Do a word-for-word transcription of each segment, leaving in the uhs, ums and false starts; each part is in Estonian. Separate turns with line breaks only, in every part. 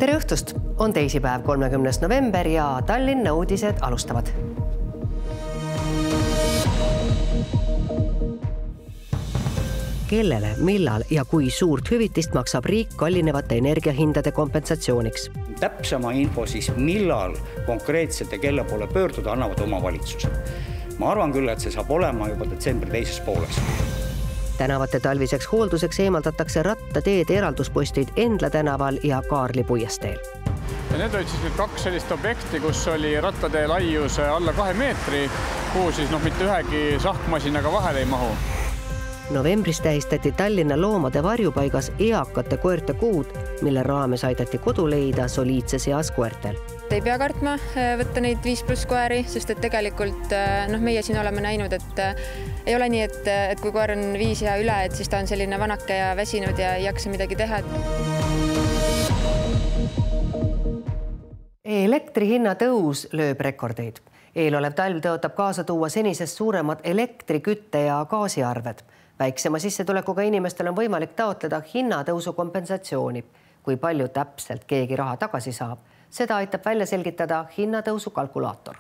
Tere õhtust! On teisipäev kolmekümnes november ja Tallinna uudised alustavad. Kellele, millal ja kui suurt hüvitist maksab riik kallinevate energiahindade kompensatsiooniks?
Täpsema info siis, millal konkreetselt ja kelle poole pöörduda, annavad omavalitsused. Ma arvan küll, et see saab olema juba detsembri teises pooles.
Tänavate talviseks hoolduseks eemaldatakse rattateede eralduspostid Endla tänaval ja Kaarli puiesteel.
Ja need olid siis kaks sellist objekti, kus oli rattatee laius alla kahe meetri, kuhu siis noh, mitte ühegi sahkmasinaga vahele ei mahu.
Novembris tähistati Tallinna loomade varjupaigas eakate koerte kuud, mille raames aidati kodu leida soliidse seas koertel.
Ei pea kartma võtta neid viis pluss koeri, sest et tegelikult noh, meie siin oleme näinud, et ei ole nii, et, et kui koer on viis ja üle, et siis ta on selline vanake ja väsinud ja ei jaksa midagi teha.
Elektri hinna tõus lööb rekordeid. Eelolev talv tõotab kaasa tuua senisest suuremad elektri, kütte ja gaasiarved. Väiksema sissetulekuga inimestel on võimalik taotleda hinnatõusu kompensatsiooni. Kui palju täpselt keegi raha tagasi saab, seda aitab välja selgitada hinnatõusu kalkulaator.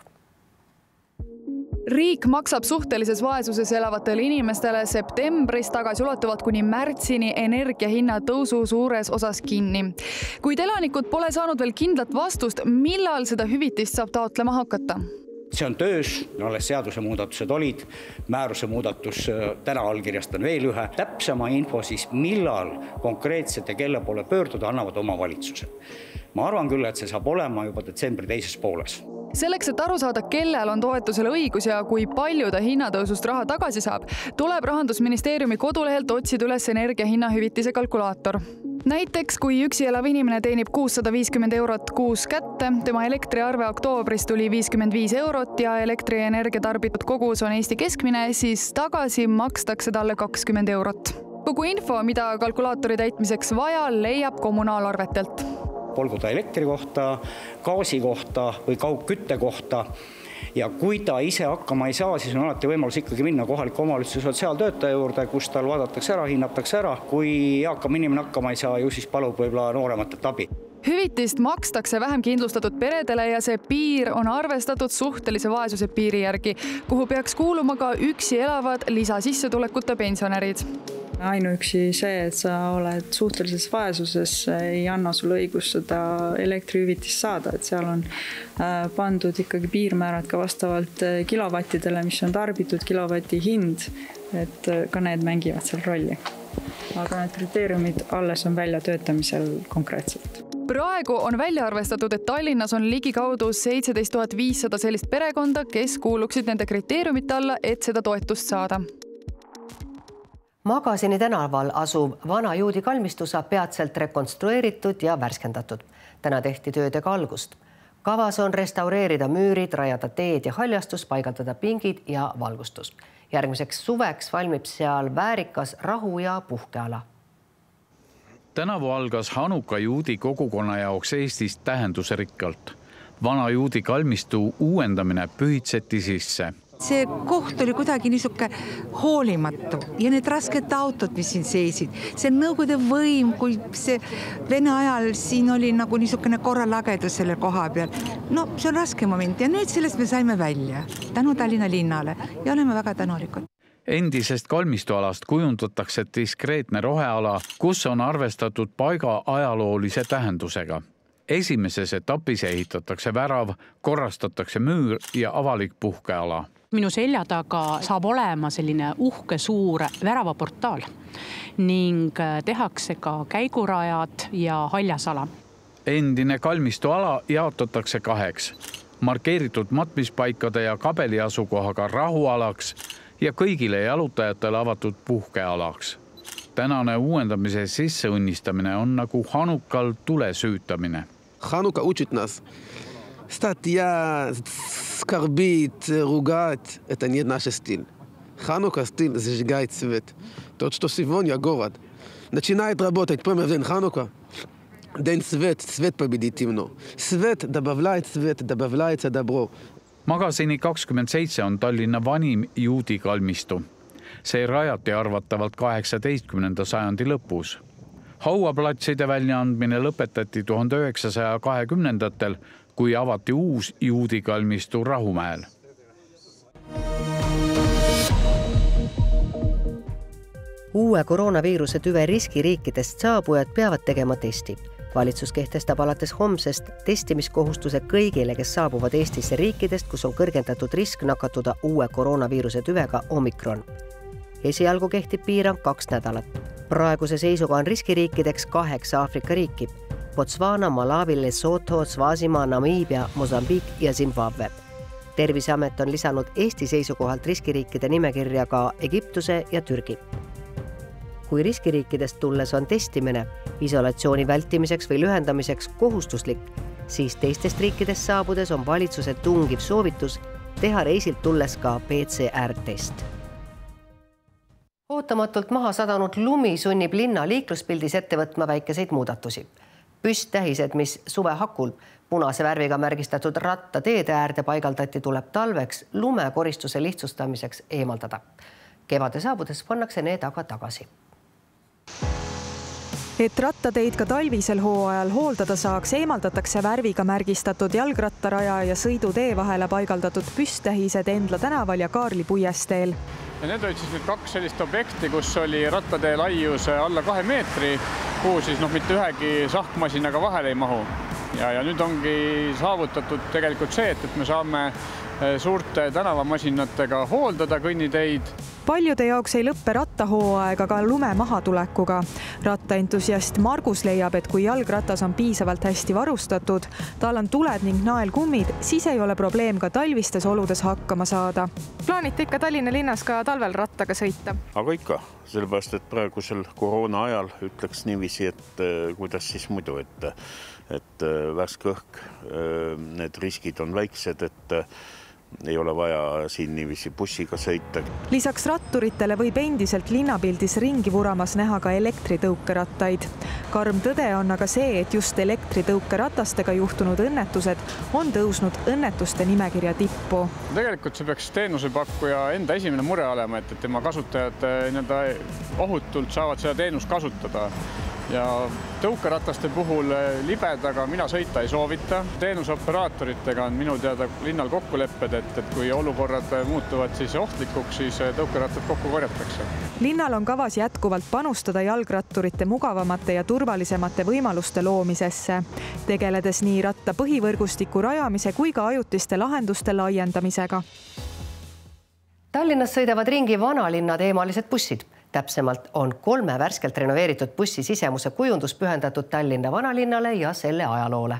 Riik maksab suhtelises vaesuses elavatele inimestele septembris tagasi ulatuvalt kuni märtsini energiahinna tõusu suures osas kinni. Kuid elanikud pole saanud veel kindlat vastust, millal seda hüvitist saab taotlema hakata.
See on töös, alles seaduse muudatused olid, määruse muudatus täna allkirjastan veel ühe. Täpsema info siis, millal konkreetselt ja kelle poole pöörduda, annavad omavalitsused. Ma arvan küll, et see saab olema juba detsembri teises pooles.
Selleks, et aru saada, kellel on toetusele õigus ja kui palju ta hinnatõusust raha tagasi saab, tuleb Rahandusministeeriumi kodulehelt otsida üles energiahinna hüvitise kalkulaator. Näiteks, kui üksi elav inimene teenib kuussada viiskümmend eurot kuus kätte, tema elektriarve oktoobris tuli viiskümmend viis eurot ja elektrienergia tarbitud kogus on Eesti keskmine, siis tagasi makstakse talle kakskümmend eurot. Kogu info, mida kalkulaatori täitmiseks vaja, leiab kommunaalarvetelt.
Olgu ta elektri kohta, gaasi kohta või kaugkütte kohta. Ja kui ta ise hakkama ei saa, siis on alati võimalus ikkagi minna kohaliku omavalitsuse sotsiaaltöötaja juurde, kus tal vaadatakse ära, hinnatakse ära. Kui eakam inimene hakkama ei saa, ju siis palub võib-olla noorematelt abi.
Hüvitist makstakse vähem kindlustatud peredele ja see piir on arvestatud suhtelise vaesuse piiri järgi, kuhu peaks kuuluma ka üksi elavad lisasissetulekute pensionärid.
Ainuüksi see, et sa oled suhtelises vaesuses, ei anna sulle õigus seda elektrihüvitist saada, et seal on pandud ikkagi piirmäärad ka vastavalt kilovattidele, mis on tarbitud, kilovati hind, et ka need mängivad seal rolli. Aga need kriteeriumid alles on välja töötamisel konkreetselt.
Praegu on välja arvestatud, et Tallinnas on ligikaudu seitseteist tuhat viissada sellist perekonda, kes kuuluksid nende kriteeriumite alla, et seda toetust saada.
Magasini tänaval asuv vana juudi kalmistu saab peatselt rekonstrueeritud ja värskendatud. Täna tehti töödega algust. Kavas on restaureerida müürid, rajada teed ja haljastus, paigaldada pingid ja valgustus. Järgmiseks suveks valmib seal väärikas rahu- ja puhkeala.
Tänavu algas Hanuka juudi kogukonna jaoks Eestist tähendusrikkalt. Vana juudi kalmistu uuendamine pühitseti sisse.
See koht oli kuidagi niisuke hoolimatu ja need rasked autod, mis siin seisid. See nõukogude võim, kui see Vene ajal siin oli nagu niisugune korralagedus selle koha peal. No see on raske moment ja nüüd sellest me saime välja tänu Tallinna linnale ja oleme väga tänulikud.
Endisest kalmistualast kujundatakse diskreetne roheala, kus on arvestatud paiga ajaloolise tähendusega. Esimeses etapis ehitatakse värav, korrastatakse müür ja avalik puhkeala.
Minu selja taga saab olema selline uhke suur väravaportaal ning tehakse ka käigurajad ja haljasala.
Endine kalmistuala jaotatakse kaheks. Markeeritud matmispaikade ja kabeli asukohaga rahualaks ja kõigile jalutajatele avatud puhkealaks. Tänane uuendamise sisseõnnistamine on nagu Hanukal tule süütamine.
Hanuka учит нас. Статья, скорбит, ругать – это не наш стиль. Ханука стиль зажигает свет. Тот, что сегодня город начинает работать прямо в день Ханука. День свет, свет победит темно. Свет добавляет свет, добавляется добро.
Magasini kakskümmend seitse on Tallinna vanim juudi kalmistu. See rajati arvatavalt kaheksateistkümnenda sajandi lõpus. Hauaplatside väljaandmine lõpetati tuhande üheksasaja kahekümnendatel, kui avati uus juudi kalmistu Rahumäel.
Uue koroonaviiruse tüve riskiriikidest saabujad peavad tegema testi. Valitsus kehtestab alates homsest testimiskohustuse kõigile, kes saabuvad Eestisse riikidest, kus on kõrgendatud risk nakatuda uue koroonaviiruse tüvega Omikron. Esialgu kehtib piirang kaks nädalat. Praeguse seisuga on riskiriikideks kaheksa Aafrika riiki: Botswana, Malawi, Lesotho, Swazimaa, Namibia, Mosambik ja Zimbabwe. Terviseamet on lisanud Eesti seisukohalt riskiriikide nimekirja ka Egiptuse ja Türgi. Kui riskiriikidest tulles on testimine isolatsiooni vältimiseks või lühendamiseks kohustuslik, siis teistest riikidest saabudes on valitsuse tungiv soovitus teha reisilt tulles ka P C R-test. Ootamatult maha sadanud lumi sunnib linna liikluspildis ette võtma väikeseid muudatusi. Püsttähised, mis suve hakul punase värviga märgistatud rattateede äärde paigaldati, tuleb talveks lumekoristuse lihtsustamiseks eemaldada. Kevade saabudes pannakse need aga tagasi.
Et rattateid ka talvisel hooajal hooldada saaks, eemaldatakse värviga märgistatud jalgrattaraja ja sõidutee vahele paigaldatud püsttähised Endla tänaval ja Kaarli puiesteel.
Ja need olid siis nüüd kaks sellist objekti, kus oli rattatee laius alla kahe meetri, kuhu siis noh, mitte ühegi sahkmasinaga vahele ei mahu. Ja, ja nüüd ongi saavutatud tegelikult see, et, et me saame suurte tänavamasinatega hooldada kõnniteid.
Paljude jaoks ei lõppe rattahooaega ka lume mahatulekuga. Rattaentusiast Margus leiab, et kui jalgratas on piisavalt hästi varustatud, tal on tuled ning naelkummid, siis ei ole probleem ka talvistes oludes hakkama saada. Plaanite ikka Tallinna linnas ka talvel rattaga sõita?
Aga ikka, sellepärast, et praegusel koroona ajal ütleks niiviisi, et kuidas siis muidu, et, et värske õhk, need riskid on väiksed, et ei ole vaja siin niiviisi bussiga sõita.
Lisaks ratturitele võib endiselt linnapildis ringi vuramas näha ka elektritõukerattaid. Karm tõde on aga see, et just elektritõukeratastega juhtunud õnnetused on tõusnud õnnetuste nimekirja tippu.
Tegelikult see peaks teenusepakkuja enda esimene mure olema, et tema kasutajad ohutult saavad seda teenust kasutada. Ja tõukerataste puhul libedaga mina sõita ei soovita. Teenuseoperaatoritega on minu teada linnal kokkulepped, et, et kui olukorrad muutuvad siis ohtlikuks, siis tõukerattad kokku korjatakse.
Linnal on kavas jätkuvalt panustada jalgratturite mugavamate ja turvalisemate võimaluste loomisesse, tegeledes nii ratta põhivõrgustiku rajamise kui ka ajutiste lahenduste laiendamisega.
Tallinnas sõidavad ringi vanalinna teemalised bussid. Täpsemalt on kolme värskelt renoveeritud bussi sisemuse kujundus pühendatud Tallinna vanalinnale ja selle ajaloole.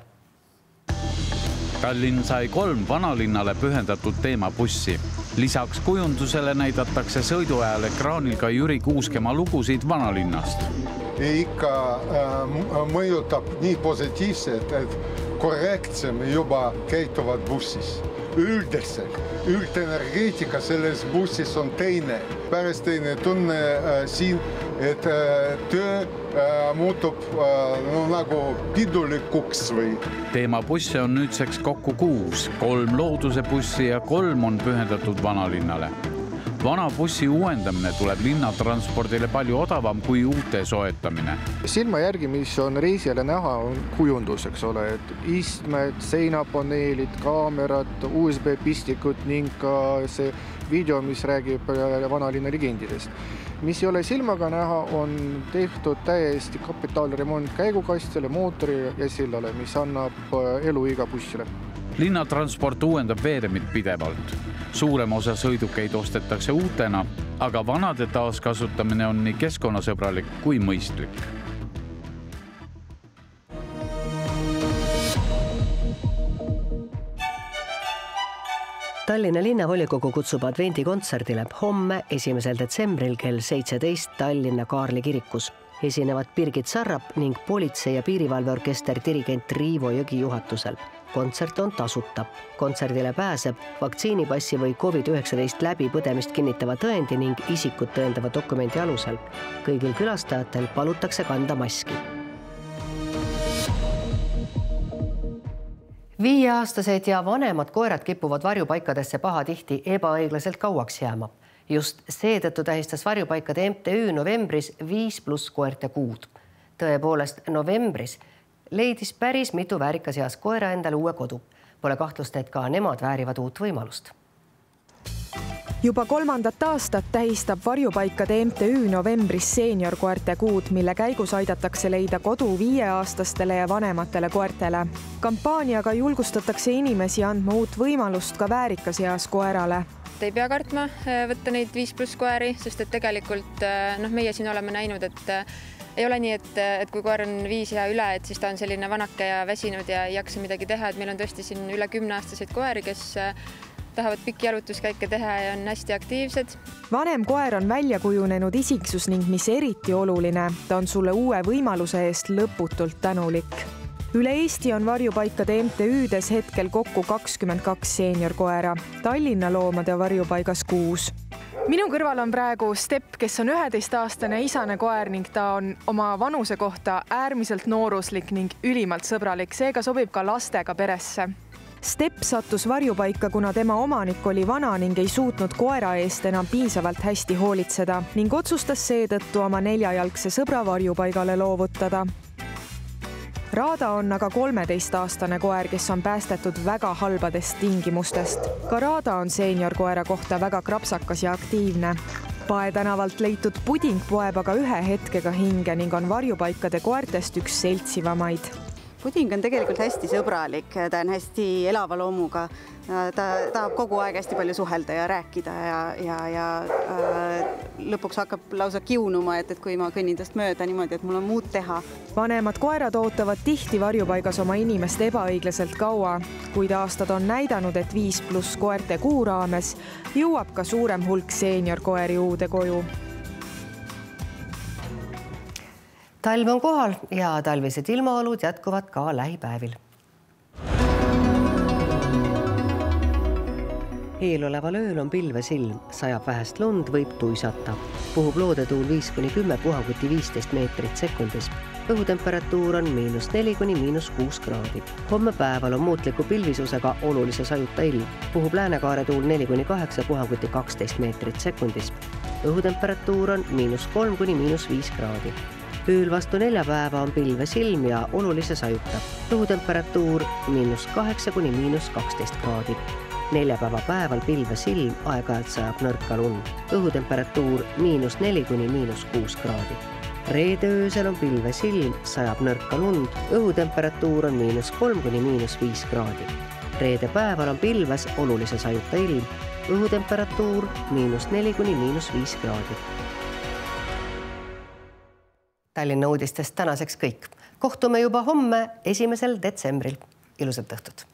Tallinn sai kolm vanalinnale pühendatud teemabussi. Lisaks kujundusele näidatakse sõiduajal ekraanil ka Jüri Kuuskemaa lugusid vanalinnast.
Ikka mõjutab nii positiivselt, et korrektsem juba käituvad bussis. Üldiselt, üldenergeetika selles bussis on teine. Pärast teine tunne siin, et töö muutub nagu pidulikuks või.
Teemabusse on nüüdseks kokku kuus, kolm looduse bussi ja kolm on pühendatud vanalinnale. Vana bussi uuendamine tuleb linnatranspordile palju odavam kui uute soetamine.
Silma järgi, mis on reisijale näha, on kujundus, eks ole, et istmed, seinapaneelid, kaamerad, U S B-pistikud ning ka see video, mis räägib vanalinna legendidest. Mis ei ole silmaga näha, on tehtud täiesti kapitaalremont käigukastile, mootori ja sillale, mis annab eluiga bussile.
Linnatransport uuendab veeremit pidevalt. Suurem osa sõidukeid ostetakse uutena, aga vanade taaskasutamine on nii keskkonnasõbralik kui mõistlik.
Tallinna linnavolikogu kutsub advendikontserdile homme esimesel detsembril kell seitseteist Tallinna Kaarli kirikus. Esinevad Birgit Sarrap ning politsei- ja piirivalveorkester dirigent Riivo Jõgi juhatusel. Kontsert on tasuta. Kontserdile pääseb vaktsiinipassi või COVID üheksateist läbi põdemist kinnitava tõendi ning isikut tõendava dokumendi alusel. Kõigil külastajatel palutakse kanda maski. Viieaastased ja vanemad koerad kipuvad varjupaikadesse pahatihti ebaõiglaselt kauaks jääma. Just seetõttu tähistas varjupaikade M T Ü novembris viis pluss koerte kuud. Tõepoolest, novembris leidis päris mitu väärikas eas koera endale uue kodu. Pole kahtlust, et ka nemad väärivad uut võimalust.
Juba kolmandat aastat tähistab varjupaikade M T Ü novembris seeniorkoerte kuud, mille käigus aidatakse leida kodu viieaastastele ja vanematele koertele. Kampaaniaga julgustatakse inimesi andma uut võimalust ka väärikas eas koerale.
Ei pea kartma võtta neid viis pluss koeri, sest et tegelikult noh, meie siin oleme näinud, et ei ole nii, et, et kui koer on viis ja üle, et siis ta on selline vanake ja väsinud ja ei jaksa midagi teha, et meil on tõesti siin üle kümneaastaseid koeri, kes tahavad pikki jalutuskäike teha ja on hästi aktiivsed.
Vanem koer on välja kujunenud isiksus ning mis eriti oluline, ta on sulle uue võimaluse eest lõputult tänulik. Üle Eesti on varjupaikade M T Ü-des hetkel kokku kakskümmend kaks seeniorkoera, Tallinna loomade varjupaigas kuus. Minu kõrval on praegu Stepp, kes on üheteistaastane isane koer ning ta on oma vanuse kohta äärmiselt nooruslik ning ülimalt sõbralik, seega sobib ka lastega peresse. Stepp sattus varjupaika, kuna tema omanik oli vana ning ei suutnud koera eest enam piisavalt hästi hoolitseda ning otsustas seetõttu oma neljajalgse sõbra varjupaigale loovutada. Raada on aga kolmeteistaastane koer, kes on päästetud väga halbadest tingimustest. Ka Raada on seeniorkoera kohta väga krapsakas ja aktiivne. Pae tänavalt leitud Puding poeb aga ühe hetkega hinge ning on varjupaikade koertest üks seltsivamaid.
Puding on tegelikult hästi sõbralik, ta on hästi elava loomuga. Ta tahab kogu aeg hästi palju suhelda ja rääkida ja, ja, ja äh, lõpuks hakkab lausa kiunuma, et, et kui ma kõnnin tast mööda niimoodi, et mul on muud teha.
Vanemad koerad ootavad tihti varjupaigas oma inimest ebaõiglaselt kaua, kuid aastad on näidanud, et viis pluss koerte kuu raames jõuab ka suurem hulk seeniorkoeri uude koju.
Talv on kohal ja talvised ilmaolud jätkuvad ka lähipäevil. Eeloleval ööl on pilves ilm, sajab vähest lund, võib tuisata. Puhub loodetuul viis kuni kümme, puhaguti viisteist meetrit sekundis. Õhutemperatuur on miinus neli kuni miinus kuus kraadi. Homme päeval on muutliku pilvisusega olulise sajuta ilm. Puhub läänekaare tuul neli kuni kaheksa, puhaguti kaksteist meetrit sekundis. Õhutemperatuur on miinus kolm kuni miinus viis kraadi. Ööl vastu neljapäeva on pilves ilm ja olulise sajuta. Õhutemperatuur miinus kaheksa kuni miinus kaksteist kraadi. Neljapäeva päeval pilves ilm, aeg-ajalt sajab nõrka lund. Õhutemperatuur miinus neli kuni miinus kuus kraadi. Reede öösel on pilves ilm, sajab nõrka lund. Õhutemperatuur on miinus kolm kuni miinus viis kraadi. Reede päeval on pilves olulise sajuta ilm. Õhutemperatuur miinus neli kuni miinus viis kraadi. Tallinna uudistest tänaseks kõik. Kohtume juba homme esimesel detsembril. Ilusat õhtut!